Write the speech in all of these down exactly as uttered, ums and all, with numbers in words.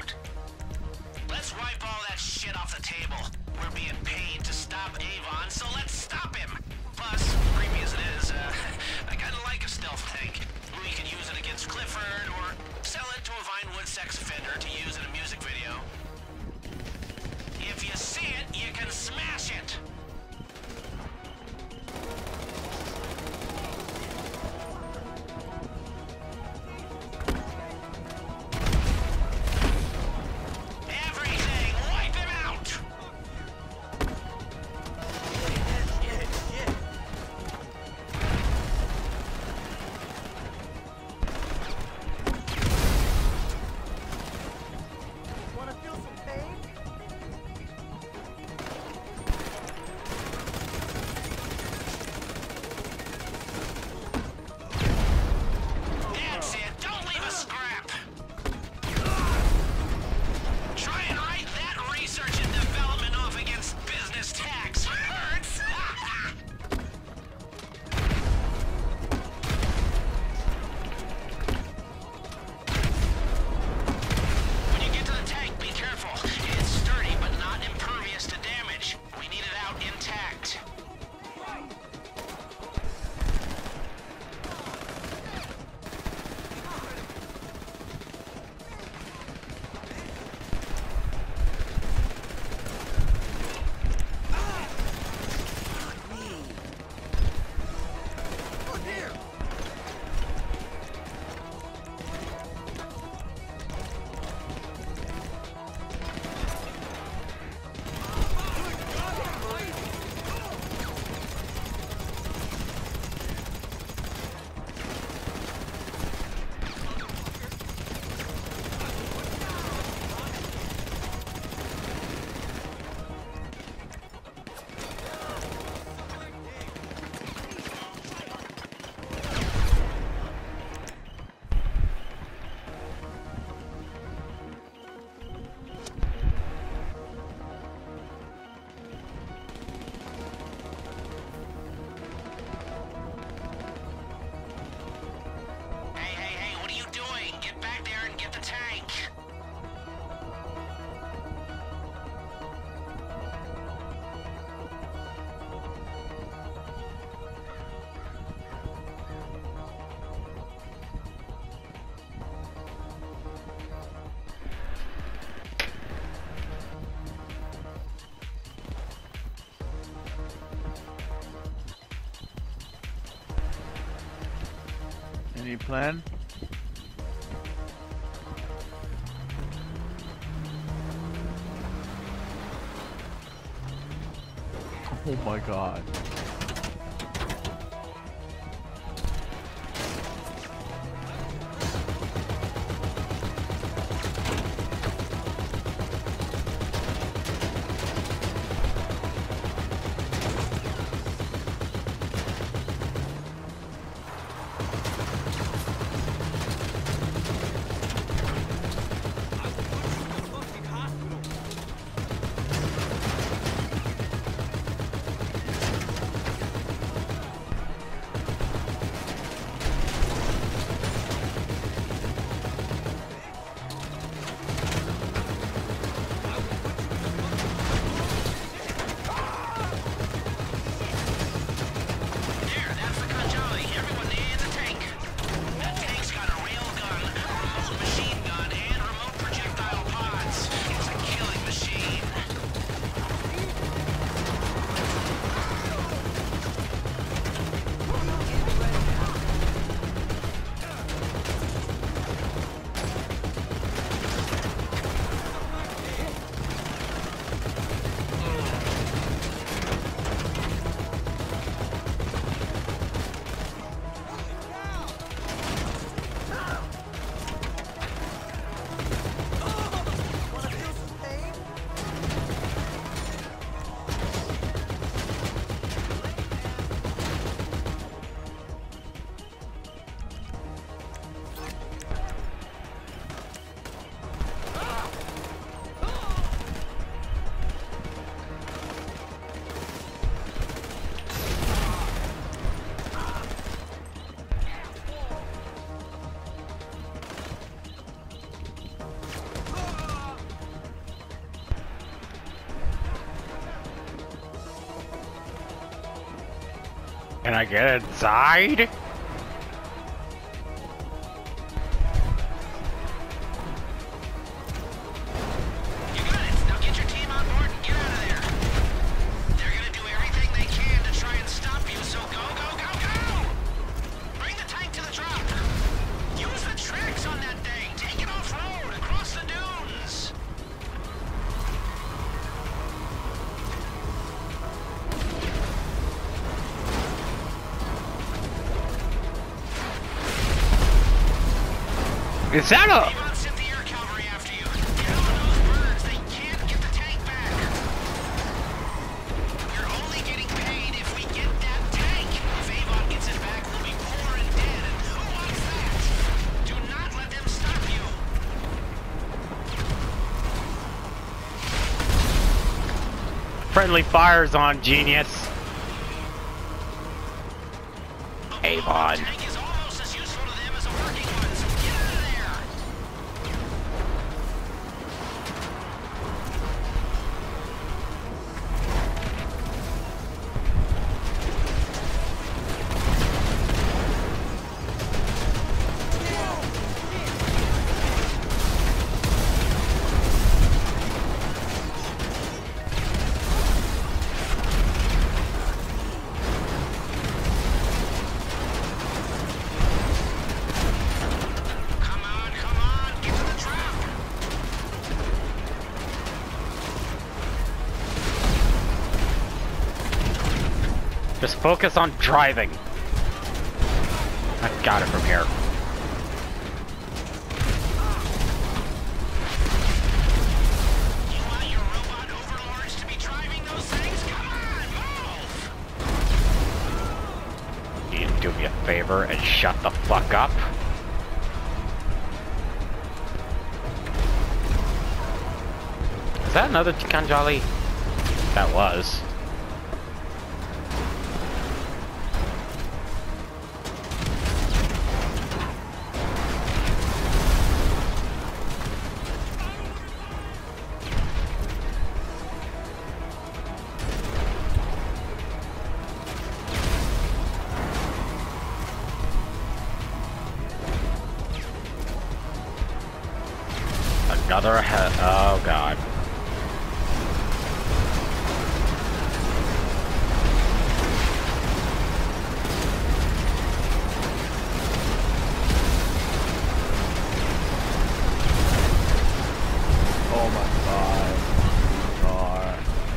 out. Let's wipe all that shit off the table. We're being paid to stop Avon, so let's stop him. Plus, creepy as it is, uh, I kinda like a stealth tank. We can use it against Clifford, or sell it to a Vinewood sex offender to use in a music video. If you see it, you can smash it! Everything! Wipe him out! Shit, shit. Wanna feel some pain? That's it! Don't leave a scrap! Try and write that research and development off against business tax. Hurts! When you get to the tank, be careful. It's sturdy, but not impervious to damage. We need it out intact. Look here. Hey, hey, hey, what are you doing? Get back there and get the tank. Any plan? Oh my god. Can I get inside? You got it. Now get your team on board and get out of there. They're gonna do everything they can to try and stop you, so go, go, go, go! Bring the tank to the drop. Use the tracks on that thing. Take it off-road, across the dunes. Is that a... Avon sent the air cavalry after you. Get on those birds. They can't get the tank back. We're only getting paid if we get that tank. If Avon gets it back, we'll be poor and dead, and who wants that? Do not let them stop you. Friendly fire's on, genius. Avon. The tank is almost as useful to them as a working one, so get out of there. Come on, come on, get to the trap. Just focus on driving. I got it from here. You want your robot overlords to be driving those things? Come on, move! You do me a favor and shut the fuck up. Is that another Kanjali? That was. Another he- oh god. Oh my god. God.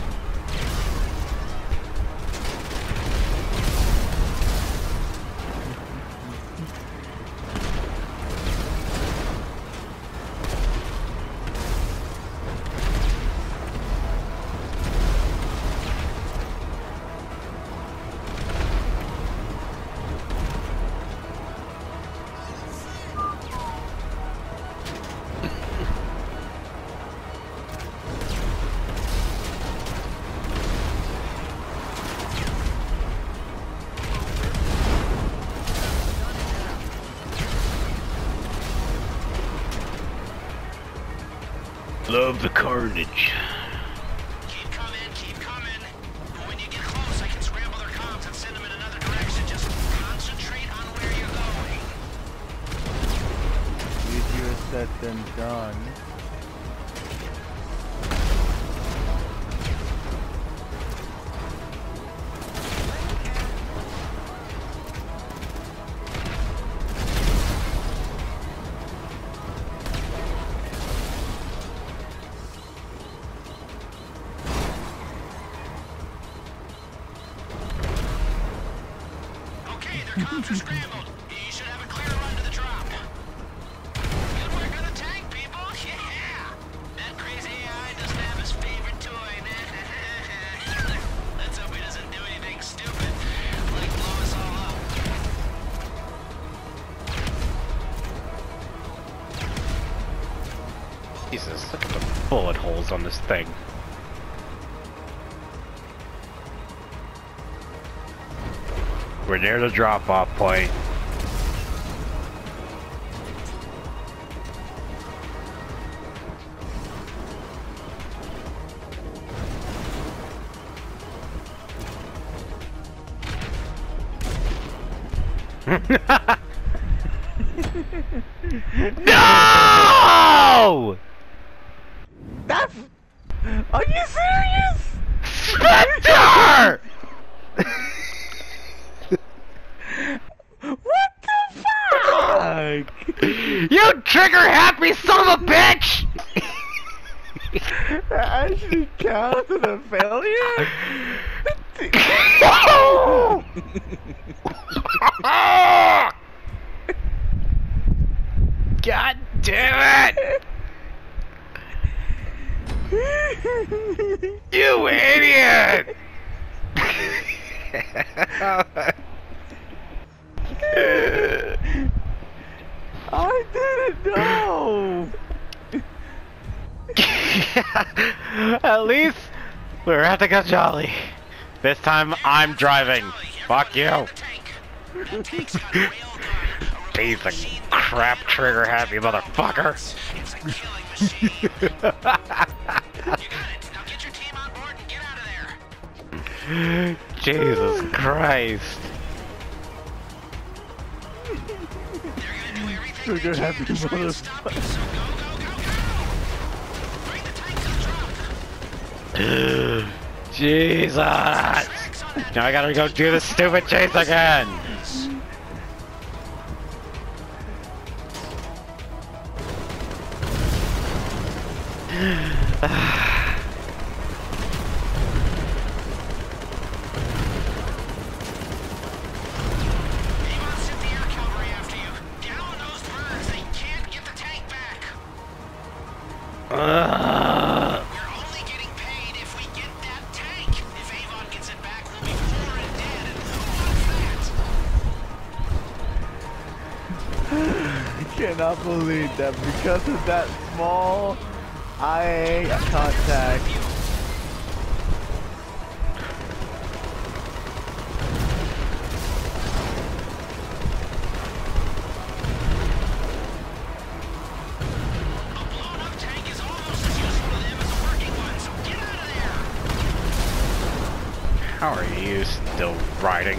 Love the carnage. Keep coming, keep coming. But when you get close, I can scramble their comms and send them in another direction. Just concentrate on where you're going. Easier said than done. Okay, their comms are scrambled. You should have a clear run to the drop. Good work on the tank, people. Yeah. That crazy A I doesn't have his favorite toy. Let's hope he doesn't do anything stupid, like blow us all up. Jesus, look at the bullet holes on this thing. We're near the drop-off point. No! That's... Are you serious? Spectre! What the fuck? You trigger happy son of a bitch! That actually counts as a failure? God damn it! You idiot! I didn't know! At least we're at the go jolly. This time I'm driving. Fuck you. Piece of crap trigger happy motherfucker. Jesus Christ. Trigger happy motherfucker. Jesus! Now I gotta go do the stupid chase again! Uh, We're only getting paid if we get that tank. If Avon gets it back, we'll be poor and dead, and who wants that? I cannot believe that because of that small eye contact. A blown-up tank is almost as useful to them as a working one, so get out of there! how are you still riding?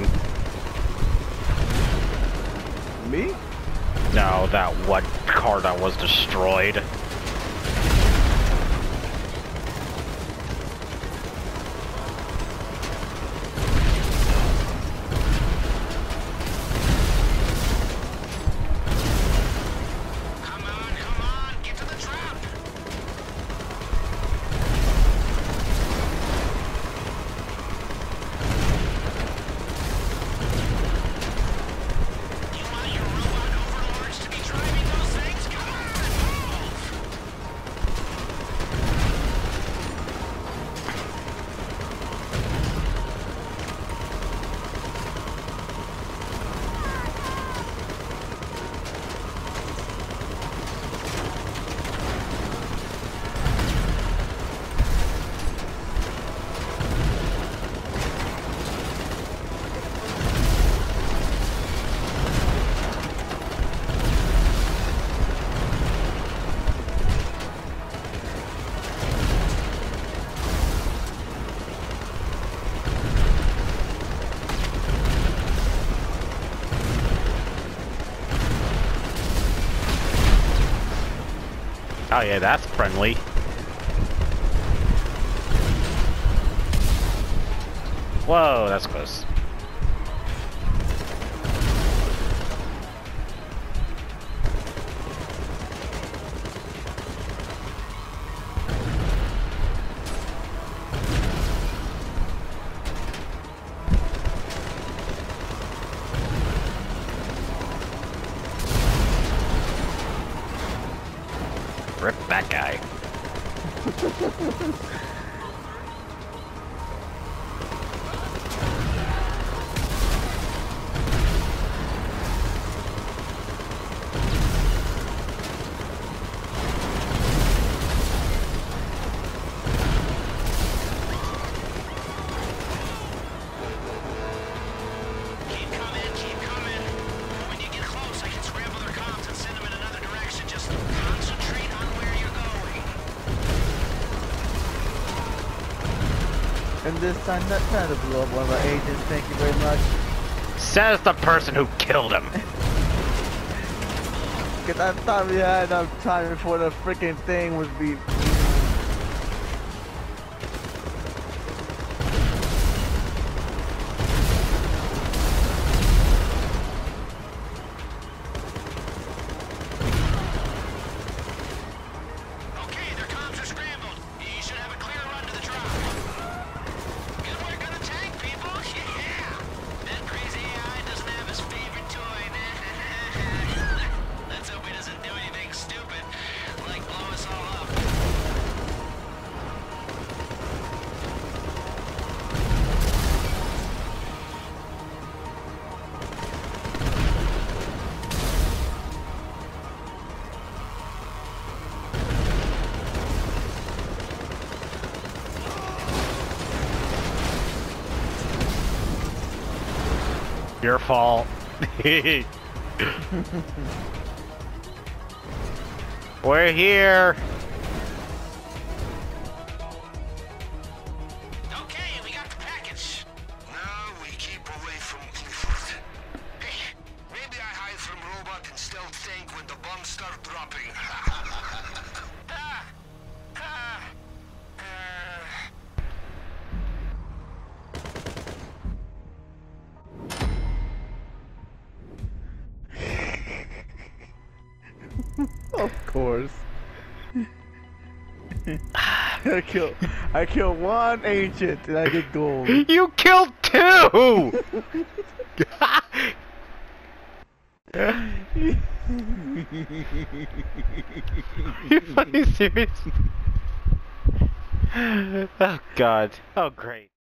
Me? No, that one car that was destroyed. Come on, come on, get to the trap! You want your robot overlords to be driving those things? Come on, move! Oh yeah, that's friendly. Whoa, that's close. Rip that guy. Keep coming, keep coming. When you get close, I can scramble their comms and send them in another direction. Just concentrate on where you're going. And this time, that kind of blew up one of our agents. Thank you very much. Says the person who killed him. Cause I thought we had enough time before the freaking thing was beat. Okay, their comms are scrambled. You should have a clear run to the drop. Good work on the tank, people. Yeah. That crazy A I doesn't have his favorite toy. Let's hope he doesn't do anything stupid, like blow us all up. Your fault. We're here. Okay, we got the package. Now we keep away from Clifford. Hey, maybe I hide from robot and stealth tank when the bombs start dropping. ah, ah, uh. Of course. I killed. I killed one ancient and I get gold. You killed two. You fucking serious? Oh God. Oh great.